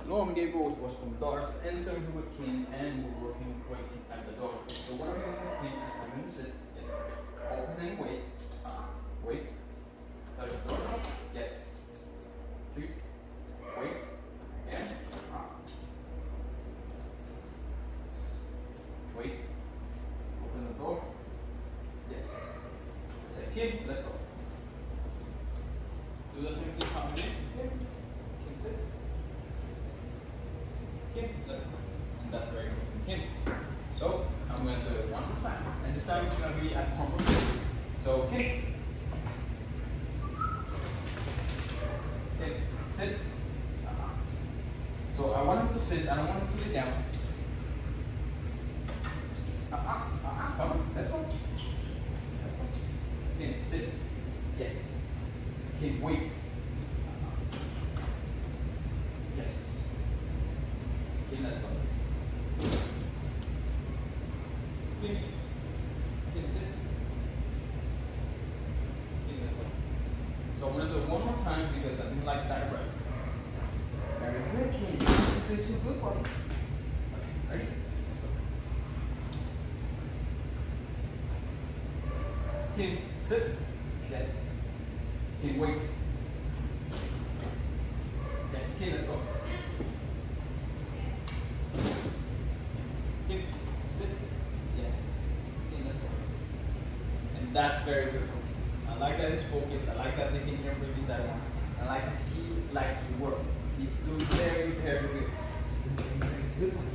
Long game goals was from darts, entering with king, and we're working waiting at the door. So what I'm going to do is I'm going to sit, yes, open and wait, wait, start the door, yes, 3, wait, and wait, open the door, yes, say king, let's go. Do the same thing coming in, king sit. King, let's go. And that's very good from king. So I'm going to do it one more time. And this time it's going to be at home from king. So king. King, sit. So I want him to sit, I don't want him to lay down. Come on, let's go. Let's go. King, sit. Yes. King, wait. Yes. King, let's go. King, sit. King, let's go. So I'm going to do it one more time because I didn't like that right. Very good, King. You did too good one. Okay, ready? Let's go. King, sit. Yes. King, wait. Yes, King, let's go. King, sit. Yes. King, let's go. And that's very good for King. I like that he's focused. I like that they can hear really that one. I like that he likes to work. He's doing very, very good. He's doing very good.